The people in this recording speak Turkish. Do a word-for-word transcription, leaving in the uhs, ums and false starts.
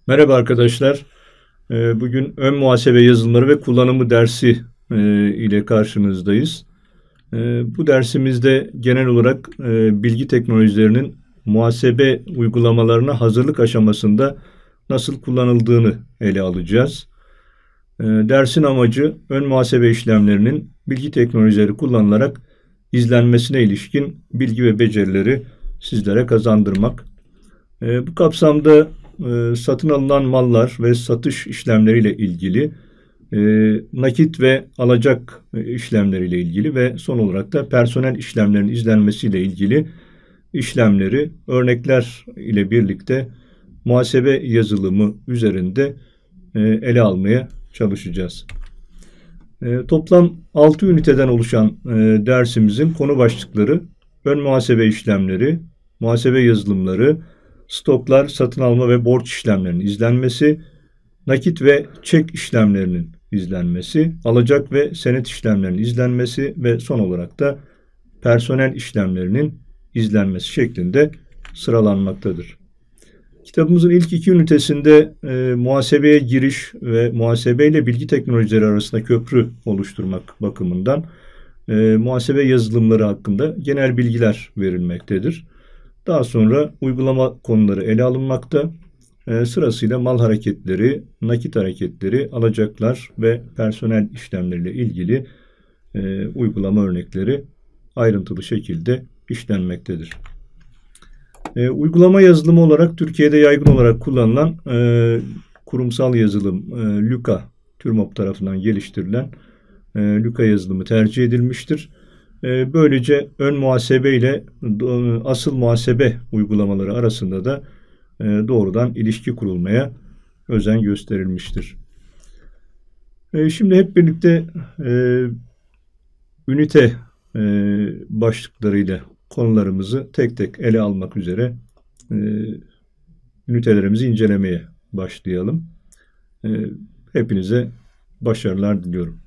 Merhaba arkadaşlar. Ee, Bugün ön muhasebe yazılımları ve kullanımı dersi e, ile karşınızdayız. E, Bu dersimizde genel olarak e, bilgi teknolojilerinin muhasebe uygulamalarına hazırlık aşamasında nasıl kullanıldığını ele alacağız. E, Dersin amacı ön muhasebe işlemlerinin bilgi teknolojileri kullanılarak izlenmesine ilişkin bilgi ve becerileri sizlere kazandırmak. E, bu kapsamda e, satın alınan mallar ve satış işlemleriyle ilgili, e, nakit ve alacak e, işlemleriyle ilgili ve son olarak da personel işlemlerinin izlenmesiyle ilgili işlemleri örnekler ile birlikte muhasebe yazılımı üzerinde e, ele almaya çalışacağız. E, toplam altı üniteden oluşan e, dersimizin konu başlıkları ön muhasebe işlemleri, muhasebe yazılımları, stoklar, satın alma ve borç işlemlerinin izlenmesi, nakit ve çek işlemlerinin izlenmesi, alacak ve senet işlemlerinin izlenmesi ve son olarak da personel işlemlerinin izlenmesi şeklinde sıralanmaktadır. Kitabımızın ilk iki ünitesinde e, muhasebeye giriş ve muhasebe ile bilgi teknolojileri arasında köprü oluşturmak bakımından e, muhasebe yazılımları hakkında genel bilgiler verilmektedir. Daha sonra uygulama konuları ele alınmakta. E, sırasıyla mal hareketleri, nakit hareketleri, alacaklar ve personel işlemleriyle ilgili e, uygulama örnekleri ayrıntılı şekilde işlenmektedir. E, uygulama yazılımı olarak Türkiye'de yaygın olarak kullanılan e, kurumsal yazılım e, Luka, TÜRMOP tarafından geliştirilen e, Luka yazılımı tercih edilmiştir. E, böylece ön muhasebe ile e, asıl muhasebe uygulamaları arasında da e, doğrudan ilişki kurulmaya özen gösterilmiştir. E, şimdi hep birlikte e, ünite e, başlıklarıyla konularımızı tek tek ele almak üzere e, ünitelerimizi incelemeye başlayalım. E, hepinize başarılar diliyorum.